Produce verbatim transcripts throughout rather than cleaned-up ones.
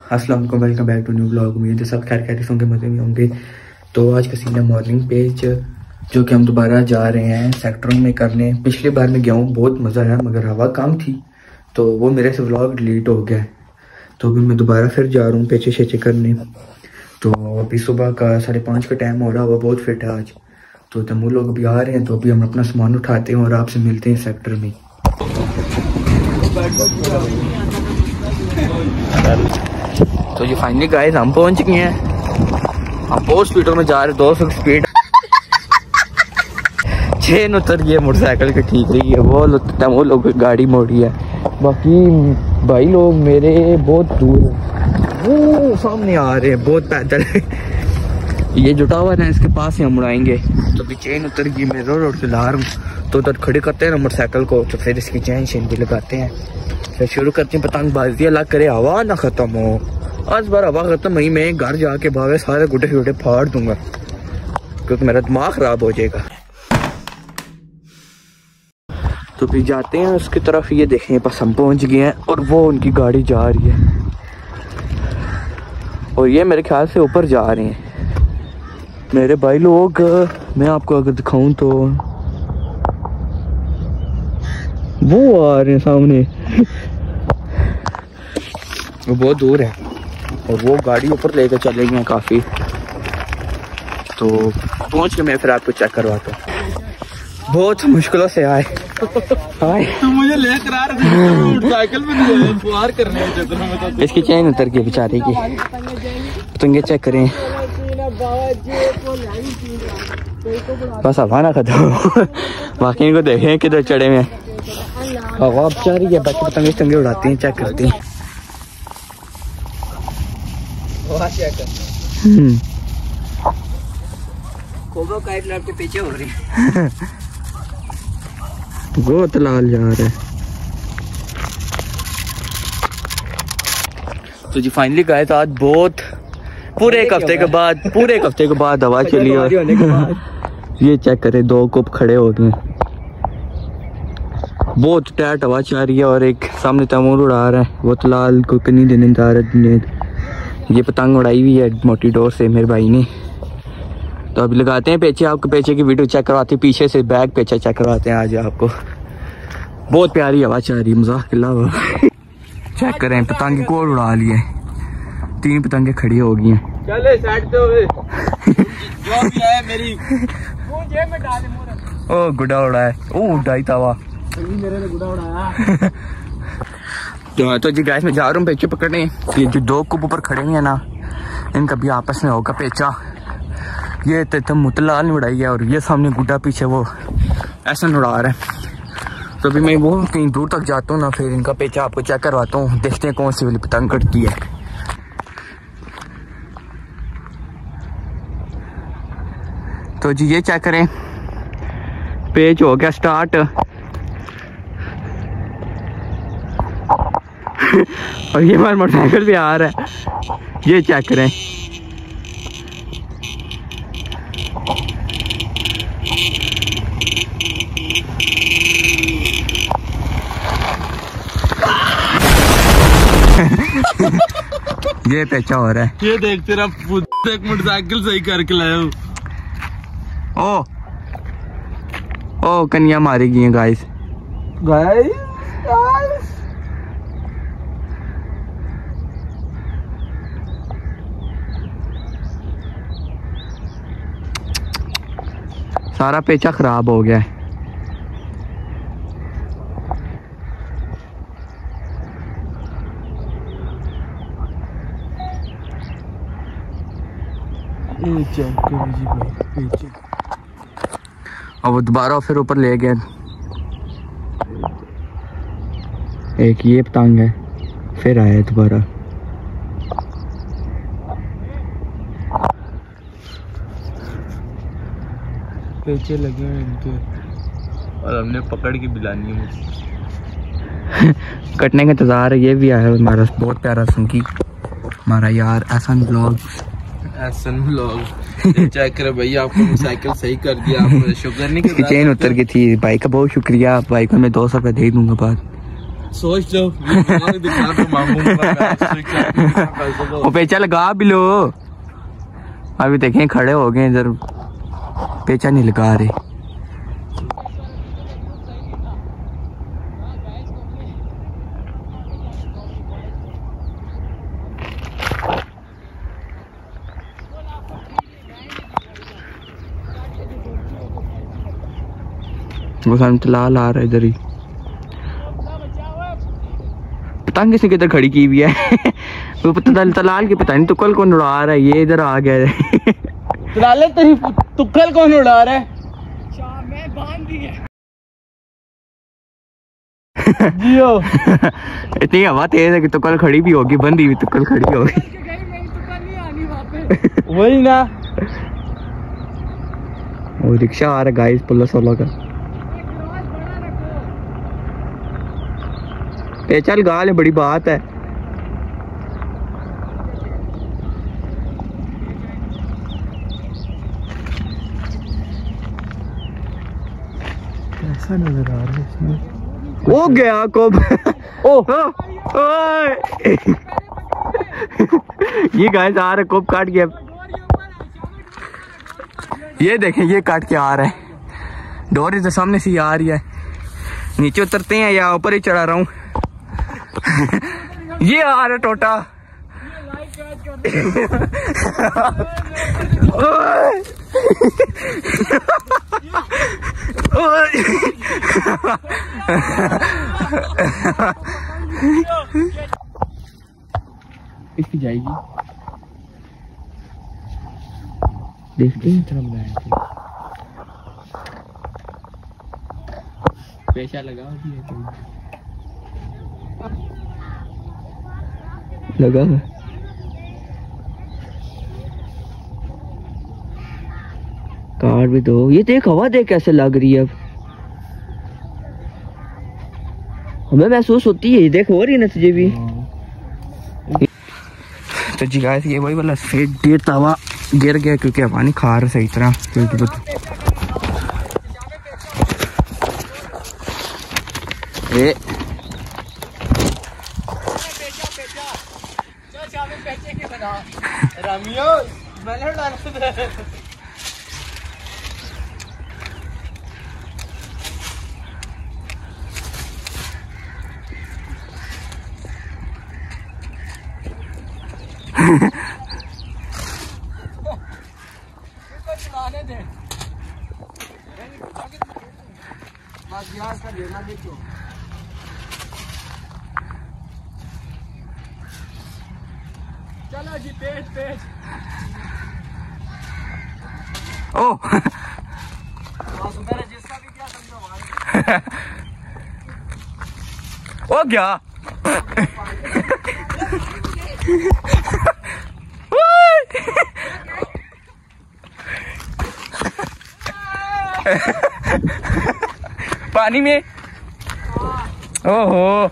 अस्सलाम वालेकुम, welcome back to new blog. उम्मीद है सब खैर खैरियत होंगे, मजे में होंगे। तो आज का सीन है मॉर्निंग पेज, जो कि हम दोबारा जा रहे हैं सेक्टर में करने। पिछली बार मैं गया हूँ, बहुत मज़ा आया, मगर हवा कम थी तो वो मेरे से व्लॉग डिलीट हो गया। तो अभी मैं दोबारा फिर जा रहा हूँ पेचे शेचे करने। तो अभी सुबह का साढ़े पाँच का टाइम हो रहा, हुआ बहुत फिट है आज। तो तमू लोग अभी आ रहे हैं, तो अभी हम अपना सामान उठाते हैं और आपसे मिलते हैं सेक्टर में। तो ये फाइनली गाइस हम पहुंच गए हैं। हम बहुत स्पीडों में जा रहे हैं, दो सौ स्पीड। चेन उतर गई है मोटरसाइकिल की, ठीक रही है। वो वो लोग गाड़ी मोड़ी है। बाकी भाई लोग मेरे बहुत दूर है, वो सामने आ रहे हैं बहुत पैदल। ये जुटा हुआ है, इसके पास ही हम उड़ाएंगे। तो अभी चेन उतर गई, मैं रोड रोड से ला रहा हूँ। तो उधर खड़े करते हैं ना मोटरसाइकिल को, तो फिर इसकी चैन शेन भी लगाते हैं, फिर शुरू करते हैं पतंगबाजी। अल्लाह करे हवा ना खत्म हो। आज बार हवा खत्म हुई, मैं घर जाके भावे सारे गुड्डे गुड्डे फाड़ दूंगा, क्योंकि मेरा दिमाग खराब हो जाएगा। तो फिर जाते हैं उसकी तरफ। ये देखें बस हम पहुंच गए हैं और वो उनकी गाड़ी जा रही है, और ये मेरे ख्याल से ऊपर जा रहे हैं मेरे भाई लोग। मैं आपको अगर दिखाऊं तो वो आ रहे हैं सामने। वो बहुत दूर है और वो गाड़ी ऊपर लेकर चले गए काफी। तो पहुंच के मैं फिर आपको चेक करवाता हूँ। बहुत मुश्किलों से आए। तू मुझे लेकर आ रहा था, मोटरसाइकिल में नहीं पार करने में तो। इसकी चैन उतर गई बेचारे की। पतंगे चेक करें, बस हवा ना खत्म। बाकी इनको देखें किधर चढ़े हुए हैं। हवा अब चल रही है, बाकी पतंगे पतंगे उड़ाते हैं, चेक करते हैं। हम्म के पीछे हो रही है। बहुत लाल जा रहा है। तो जी फाइनली गए तो आज बहुत पूरे एक हफ्ते के बाद पूरे एक हफ्ते के बाद हवा चली। और ये चेक करें, दो कुप खड़े हो गए, बहुत टाइट हवा चल रही है। और एक सामने तमूर उड़ा रहा है, वो तो लाल को कहीं देने जा रहा है। ये पतंग उड़ाई हुई है मोटी डोर से मेरे भाई ने। तो अभी लगाते हैं पेचे, आपको पेचे की वीडियो चेक करवाते हैं, पीछे से बैक पेचा चेक करवाते हैं आज आपको। बहुत प्यारी हवा चल रही है, मजाक के अलावा। चेक करें, पतंगे को उड़ा लिए, तीन पतंगे खड़ी हो गई हैं। चले साइड पे जो भी आया मेरी वो जेब में डाले मोर। ओ गुड्डा उड़ा है, ओ उड़ाई तवा मेरे ने गुड्डा उड़ाया। तो, तो जी गाइस मैं जा रहा हूँ पेचे पकड़ने। ये जो दो कुप ऊपर खड़े हैं ना, इनका भी आपस में होगा पेचा। ये तो मुतलाल ने उड़ाई है और ये सामने गुड्डा पीछे वो ऐसा उड़ा रहा है। तो अभी मैं वो कहीं दूर तक जाता हूँ ना, फिर इनका पेचा आपको चेक करवाता हूँ, देखते हैं कौन सी वाली पतंग कटती है। तो जी ये चेक करें, पेच हो गया स्टार्ट। और ये हमारा मोटरसाइकिल भी आ रहा है, ये चेक करें। ये पेचा हो रहा है। ये देख तेरा एक मोटरसाइकिल सही करके लाया हूँ। ओ ओ कन्या मारी गई है गाइस। गाइस सारा पेचा खराब हो गया है। और वो दोबारा फिर ऊपर ले गए। एक ये पतंग है, फिर आया दोबारा। पेचे लगे हैं इनके, और हमने पकड़ के बिलानी है। कटने का इंतजार है। ये भी आया हमारा बहुत प्यारा संकी, हमारा यार Ehsan blog. Ehsan blog check कर भाई, आपको साइकिल सही कर दिया, आप शुक्र नहीं कर। चेन उतर गई थी। भाई का बहुत शुक्रिया, भाई को मैं दो सौ रुपये दे दूंगा बाद। सोच लो दिखा दो मामू वो पेचा लगा भी लो। अभी देखें खड़े हो गए इधर, पेचा नहीं लगा रहे। वो सामने तलाल आ रहा है इधर ही। पतंग किसी किधर खड़ी की हुई है वो पता तलाल की पता नहीं तुक्कल कौन उड़ा रहा है। ये इधर आ गया है तलाल तेरी तुक्कल कौन उड़ा रहा है? मैं बांध दी है जियो। इतनी हवा तेज है कि तुक्कल खड़ी भी होगी, बंदी हुई तुक्कल खड़ी होगी। वही ना। वो रिक्शा आ रहा है गाइस पुलिस वालों का। ए चल गाल है, बड़ी बात है। कैसा नजर आ रहा है इसमें? हो गया कोब। ओ ये गाइस आ रहा है, कोब काट गया। ये देखें ये काट के आ रहा है। डोर इधर सामने से आ रही है। नीचे उतरते हैं या ऊपर ही चढ़ा रहा हूँ। ये आ रहा टोटा। इसकी जाएगी, देखते हैं तरफ जाएंगे। पैसा लगा दिया लगा है। कार भी दो। ये देख हवा देख कैसे लग रही है। अब हमें महसूस होती है, देख हो रही है ना तुझे भी। तो जी गाइस ये वही वाला सफेद डेढ़ तवा गिर गया क्योंकि हवा नहीं खा रहा सही तरह। क्योंकि ए चलो जी पेज पेज। ओ जिसका भी क्या समझो ओ क्या पानी में। ओहो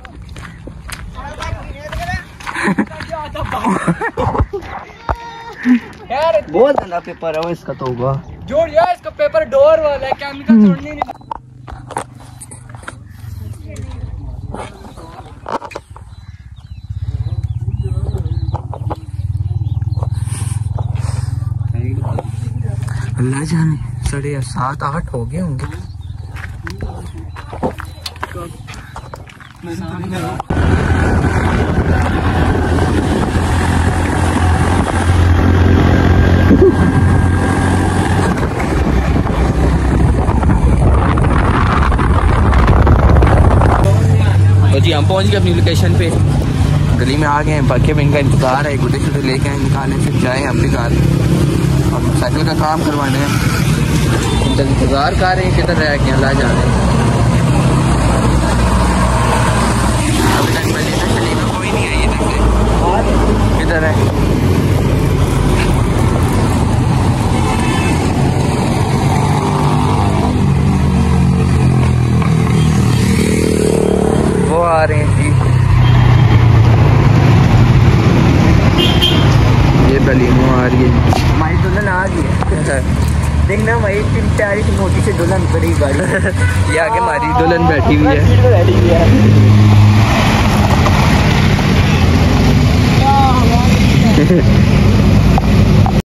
यार बहुत गंदा पेपर है इसका तो होगा। जोड़ यार इसका पेपर डोर वाला है, केमिकल छोड़ने नहीं। अल्लाह जाने साढ़े सात आठ हो गए होंगे। तो जी हम पहुंच गए अपनी लोकेशन पे। गली में आ गए हैं, बाकी में इनका इंतजार है। गुड्डे शुड्डे लेके आए निकालने से जाए अपनी कार और साइकिल का काम करवाने हैं। इनका इंतजार कर रहे हैं किधर रह गए ला जा रहे हैं। अभी तक मदीना शरीफ कोई नहीं आई है। किधर है वो आ रहे हैं जी। ये बलीमो आ रही है। हमारी दुल्हन आ गई है। देखना भाई इतनी प्यारी सी मोटी से दुल्हन खड़ी गाड़ी। ये आगे हमारी दुल्हन बैठी हुई है। है।